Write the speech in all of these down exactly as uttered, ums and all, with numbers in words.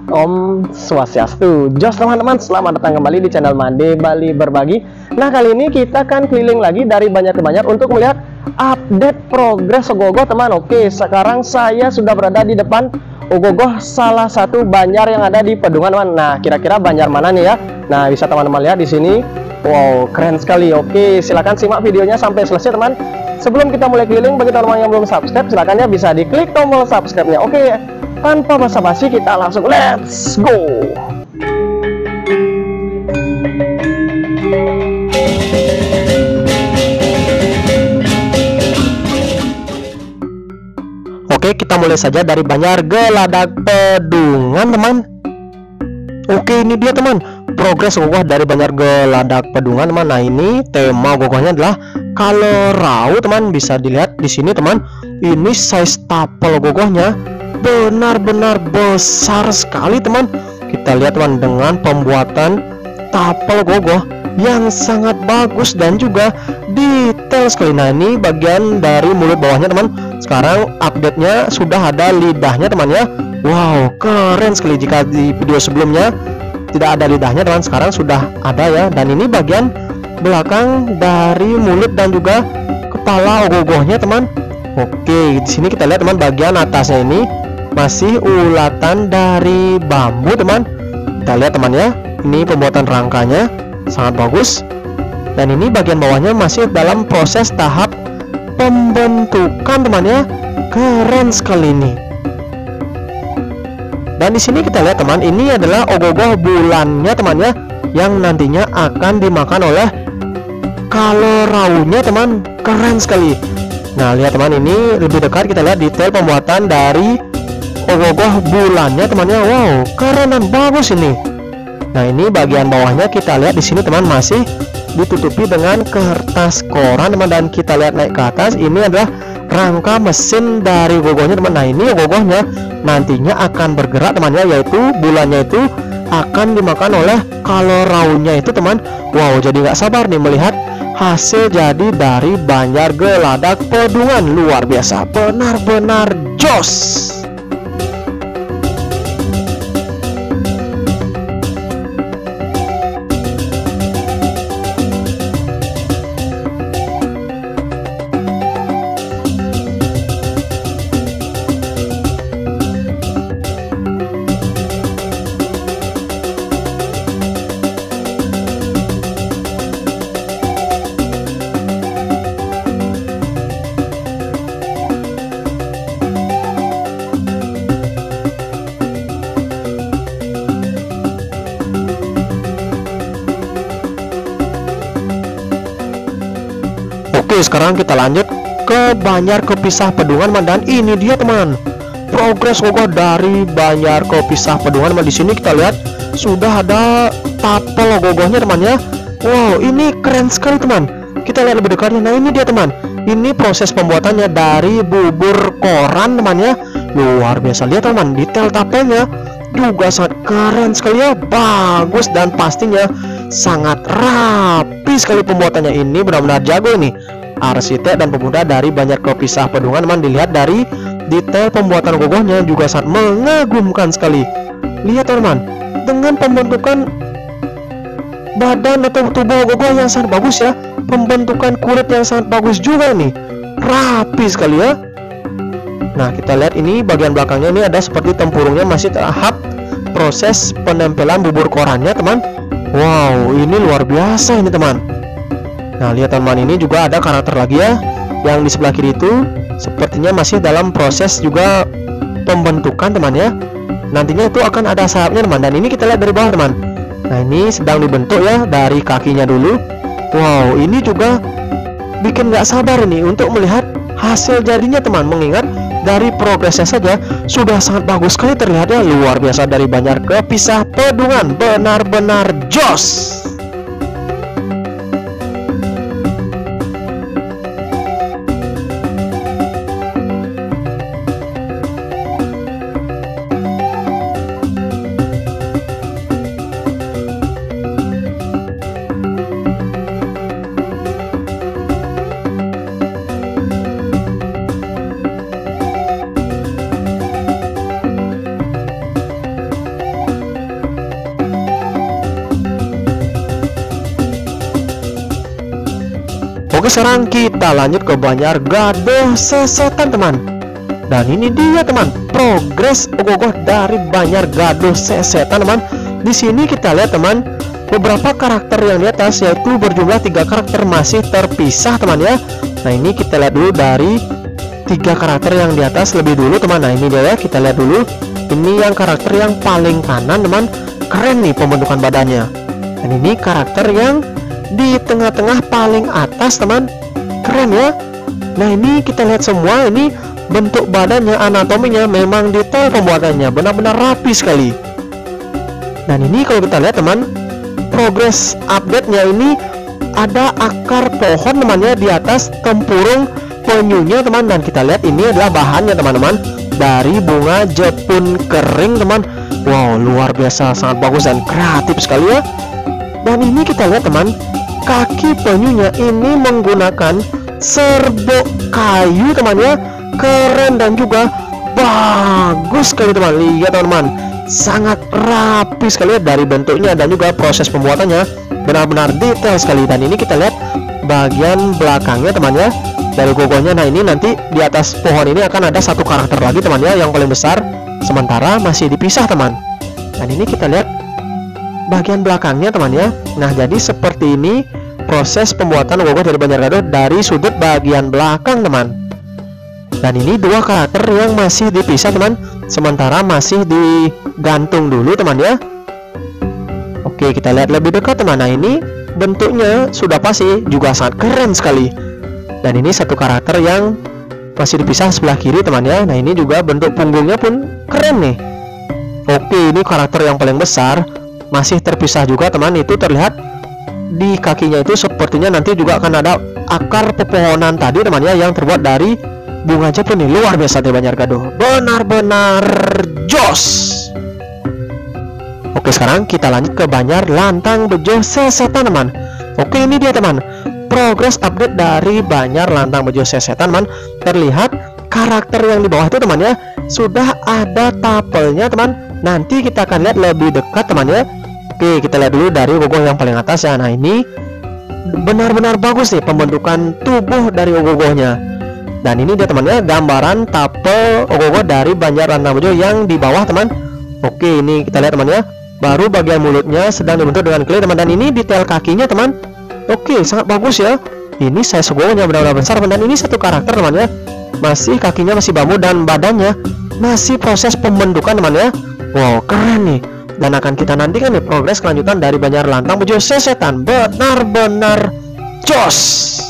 Om Swastiastu. Jos teman-teman, selamat datang kembali di channel Made Bali Berbagi. Nah, kali ini kita akan keliling lagi dari banjar ke banjar untuk melihat update progres Ogogoh teman. Oke, sekarang saya sudah berada di depan Ogogoh, salah satu banjar yang ada di Pedungan teman. Nah, kira-kira banjar mana nih ya? Nah, bisa teman-teman lihat di sini. Wow, keren sekali. Oke, silakan simak videonya sampai selesai teman. Sebelum kita mulai keliling, bagi teman-teman yang belum subscribe, silakan ya bisa diklik tombol subscribe-nya. Oke, tanpa basa-basi kita langsung let's go. Oke, kita mulai saja dari Banjar Geladak Pedungan teman. Oke, ini dia teman, progres Ogogoh dari Banjar Geladak Pedungan teman. Nah, ini tema Ogogohnya adalah Kalerau teman. Bisa dilihat di sini teman. Ini size tapel Ogogohnya benar-benar besar sekali teman. Kita lihat teman, dengan pembuatan tapel Ogogoh yang sangat bagus dan juga detail sekali. Nah, ini bagian dari mulut bawahnya teman. Sekarang update-nya sudah ada lidahnya teman ya. Wow, keren sekali. Jika di video sebelumnya tidak ada lidahnya teman, sekarang sudah ada ya. Dan ini bagian belakang dari mulut dan juga kepala Ogogohnya teman. Oke, di sini kita lihat teman, bagian atasnya ini masih ulatan dari bambu teman. Kita lihat teman ya, ini pembuatan rangkanya sangat bagus. Dan ini bagian bawahnya masih dalam proses tahap pembentukan teman ya. Keren sekali ini. Dan di sini kita lihat teman, ini adalah Ogogoh bulannya teman ya, yang nantinya akan dimakan oleh Kaleraunya teman. Keren sekali. Nah, lihat teman, ini lebih dekat kita lihat detail pembuatan dari Ogogoh bulannya temannya. Wow, keren dan bagus ini. Nah, ini bagian bawahnya kita lihat di sini teman, masih ditutupi dengan kertas koran teman. Dan kita lihat naik ke atas, ini adalah rangka mesin dari Ogogohnya teman. Nah, ini Ogogohnya nantinya akan bergerak teman ya, yaitu bulannya itu akan dimakan oleh Kaleraunya itu teman. Wow, jadi nggak sabar nih melihat hasil jadi dari Banjar Geladak Pedungan. Luar biasa, benar-benar jos. Oke, sekarang kita lanjut ke Banjar Kepisah Pedungan teman. Dan ini dia teman, progres Ogogoh dari Banjar Kepisah Pedungan teman. Di sini kita lihat sudah ada tapel Ogogohnya teman ya. Wow, ini keren sekali teman. Kita lihat lebih dekatnya. Nah, ini dia teman, ini proses pembuatannya dari bubur koran teman ya. Luar biasa, lihat teman, detail tapelnya juga sangat keren sekali ya, bagus dan pastinya sangat rapi sekali pembuatannya. Ini benar-benar jago ini arsitek dan pemuda dari Banjar Kepisah Pedungan teman. Dilihat dari detail pembuatan Ogogohnya juga sangat mengagumkan sekali. Lihat teman, dengan pembentukan badan atau tubuh Ogogoh yang sangat bagus ya, pembentukan kulit yang sangat bagus juga nih, rapi sekali ya. Nah, kita lihat ini bagian belakangnya, ini ada seperti tempurungnya, masih tahap proses penempelan bubur korannya teman. Wow, ini luar biasa ini teman. Nah, lihat teman, ini juga ada karakter lagi ya, yang di sebelah kiri itu sepertinya masih dalam proses juga pembentukan teman ya. Nantinya itu akan ada sayapnya teman. Dan ini kita lihat dari bawah teman. Nah, ini sedang dibentuk ya dari kakinya dulu. Wow, ini juga bikin gak sabar ini untuk melihat hasil jadinya teman. Mengingat dari progresnya saja sudah sangat bagus sekali terlihat ya. Luar biasa dari Banjar Kepisah Pedungan, benar-benar jos. Oke, sekarang kita lanjut ke Banjar Gaduh Sesetan teman. Dan ini dia teman, progres ogoh-ogoh dari Banjar Gaduh Sesetan teman. Di sini kita lihat teman, beberapa karakter yang di atas yaitu berjumlah tiga karakter masih terpisah teman ya. Nah ini kita lihat dulu dari tiga karakter yang di atas lebih dulu teman. Nah ini dia ya, kita lihat dulu. Ini yang karakter yang paling kanan teman, keren nih pembentukan badannya. Dan ini karakter yang di tengah-tengah paling atas teman, keren ya. Nah ini kita lihat semua, ini bentuk badannya, anatominya memang detail pembuatannya, benar-benar rapi sekali. Dan ini kalau kita lihat teman, progres update-nya ini ada akar pohon temannya di atas tempurung penyunya teman. Dan kita lihat ini adalah bahannya teman-teman, dari bunga jepun kering teman. Wow, luar biasa, sangat bagus dan kreatif sekali ya. Dan ini kita lihat teman, kaki penyunya ini menggunakan serbuk kayu teman ya, keren dan juga bagus sekali teman. Lihat teman-teman, sangat rapi sekali ya dari bentuknya dan juga proses pembuatannya benar-benar detail sekali. Dan ini kita lihat bagian belakangnya teman ya, dari gogonya. Nah ini nanti di atas pohon ini akan ada satu karakter lagi teman ya, yang paling besar, sementara masih dipisah teman. Dan ini kita lihat bagian belakangnya teman ya. Nah jadi seperti ini proses pembuatan ogoh-ogoh dari Banjar Gaduh dari sudut bagian belakang teman. Dan ini dua karakter yang masih dipisah teman, sementara masih digantung dulu teman ya. Oke, kita lihat lebih dekat teman. Nah ini bentuknya sudah pasti juga sangat keren sekali. Dan ini satu karakter yang masih dipisah sebelah kiri teman ya. Nah ini juga bentuk punggungnya pun keren nih. Oke, ini karakter yang paling besar masih terpisah juga teman. Itu terlihat di kakinya itu sepertinya nanti juga akan ada akar pepohonan tadi teman ya, yang terbuat dari bunga jepun nih. Luar biasa di Banjar Gaduh, benar-benar jos. Oke, sekarang kita lanjut ke Banjar Lantang Bejo Sesetan teman. Oke, ini dia teman, progres update dari Banjar Lantang Bejo Sesetan teman. Terlihat karakter yang di bawah itu teman ya, sudah ada tapelnya teman. Nanti kita akan lihat lebih dekat teman ya. Oke, kita lihat dulu dari ogoh-ogoh yang paling atas ya. Nah ini benar-benar bagus nih pembentukan tubuh dari ogoh-ogohnya. Dan ini dia temannya, gambaran tapel ogoh-ogoh dari Banjar Lantang Bejo yang di bawah teman. Oke, ini kita lihat teman ya, baru bagian mulutnya sedang dibentuk dengan clay teman. Dan ini detail kakinya teman. Oke, sangat bagus ya. Ini size ogoh-ogohnya benar-benar besar. Dan ini satu karakter teman ya, masih kakinya masih bambu dan badannya masih proses pembentukan teman ya. Wow, keren nih. Dan akan kita nantikan nih progres kelanjutan dari Banjar Lantang Bejo Sesetan, benar-benar jos.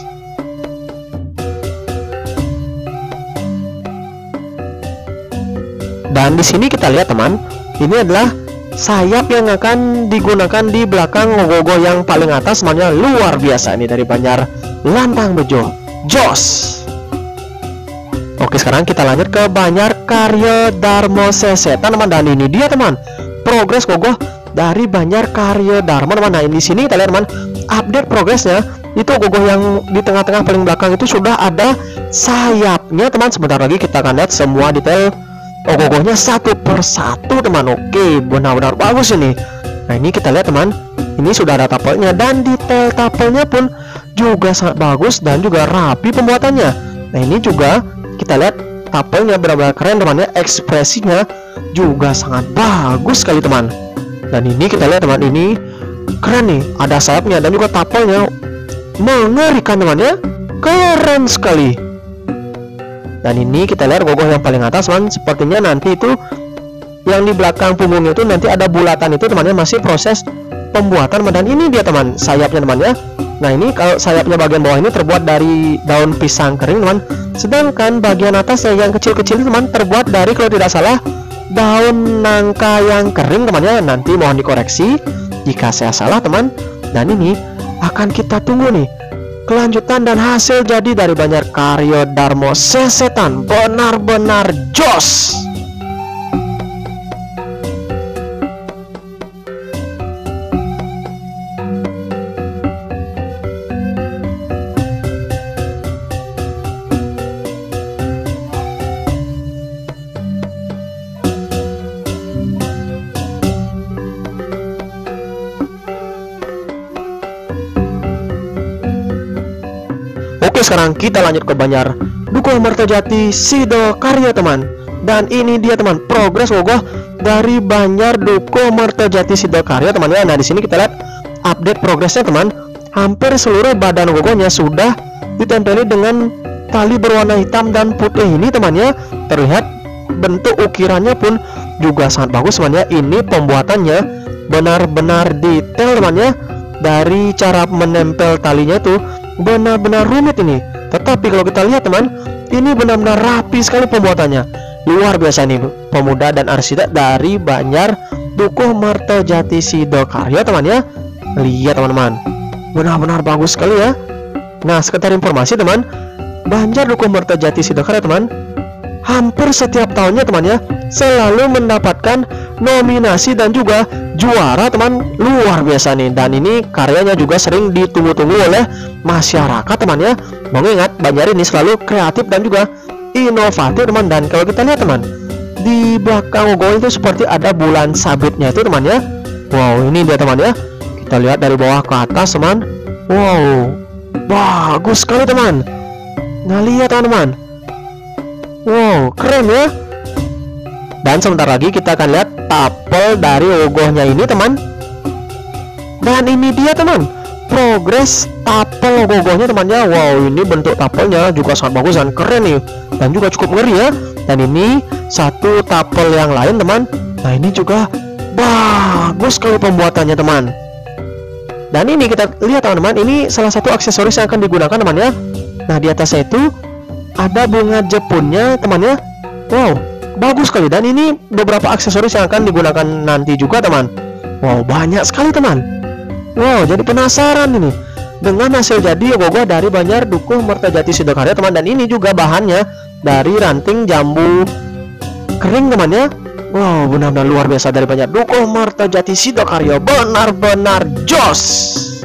Dan di sini kita lihat teman, ini adalah sayap yang akan digunakan di belakang ogoh-ogoh yang paling atas temannya. Luar biasa ini dari Banjar Lantang Bejo, jos. Oke, sekarang kita lanjut ke Banjar Karya Darmo Sesetan teman. Dan ini dia teman, progres ogoh dari Banjar Karya Darmo teman. Nah ini di sini kita lihat teman, update progresnya itu ogoh yang di tengah-tengah paling belakang itu sudah ada sayapnya teman. Sebentar lagi kita akan lihat semua detail ogoh-ogohnya satu persatu teman. Oke, benar-benar bagus ini. Nah ini kita lihat teman, ini sudah ada tapelnya dan detail tapelnya pun juga sangat bagus dan juga rapi pembuatannya. Nah ini juga kita lihat tapelnya benar-benar keren teman ya, ekspresinya juga sangat bagus sekali teman. Dan ini kita lihat teman, ini keren nih, ada sayapnya dan juga tapelnya mengerikan teman ya, keren sekali. Dan ini kita lihat ogoh yang paling atas teman, sepertinya nanti itu yang di belakang punggungnya itu nanti ada bulatan itu temannya, masih proses pembuatan. Dan ini dia teman, sayapnya teman ya. Nah ini kalau sayapnya bagian bawah ini terbuat dari daun pisang kering teman, sedangkan bagian atasnya yang kecil-kecil teman terbuat dari, kalau tidak salah, daun nangka yang kering temannya. Nanti mohon dikoreksi jika saya salah teman. Dan ini akan kita tunggu nih kelanjutan dan hasil jadi dari Banjar Karya Darmo Sesetan, benar-benar jos. Oke, sekarang kita lanjut ke Banjar Dukuh Mertajati Sidokarya teman. Dan ini dia teman, progres Wogoh dari Banjar Dukuh Mertajati Sidokarya teman ya. Nah di sini kita lihat update progresnya teman. Hampir seluruh badan Wogohnya sudah ditempeli dengan tali berwarna hitam dan putih ini teman ya. Terlihat bentuk ukirannya pun juga sangat bagus teman ya. Ini pembuatannya benar-benar detail teman ya. Dari cara menempel talinya itu benar-benar rumit ini. Tetapi kalau kita lihat teman, ini benar-benar rapi sekali pembuatannya. Luar biasa nih pemuda dan arsitek dari Banjar Dukuh Mertajati Sidokarya teman ya. Lihat teman-teman, benar-benar bagus sekali ya. Nah sekedar informasi teman, Banjar Dukuh Mertajati Sidokarya teman, hampir setiap tahunnya teman ya selalu mendapatkan nominasi dan juga juara teman. Luar biasa nih. Dan ini karyanya juga sering ditunggu-tunggu oleh masyarakat teman ya. Mengingat Banjar ini selalu kreatif dan juga inovatif teman. Dan kalau kita lihat teman, di belakang logo itu seperti ada bulan sabitnya itu teman ya. Wow, ini dia teman ya. Kita lihat dari bawah ke atas teman. Wow, bagus sekali teman. Nah lihat teman-teman, wow keren ya. Dan sebentar lagi kita akan lihat tapel dari logonya ini teman. Dan ini dia teman, progres tapel logonya teman ya. Wow, ini bentuk tapelnya juga sangat bagus dan keren nih. Dan juga cukup ngeri ya. Dan ini satu tapel yang lain teman. Nah ini juga bagus sekali pembuatannya teman. Dan ini kita lihat teman-teman, ini salah satu aksesoris yang akan digunakan teman ya. Nah di atasnya itu ada bunga jepunnya teman ya. Wow, bagus sekali. Dan ini beberapa aksesoris yang akan digunakan nanti juga teman. Wow, banyak sekali teman. Wow, jadi penasaran ini dengan hasil jadi logo dari Banjar Dukuh Mertajati Sidokarya teman. Dan ini juga bahannya dari ranting jambu kering teman ya. Wow, benar-benar luar biasa dari Banjar Dukuh Mertajati Sidokarya, benar-benar jos.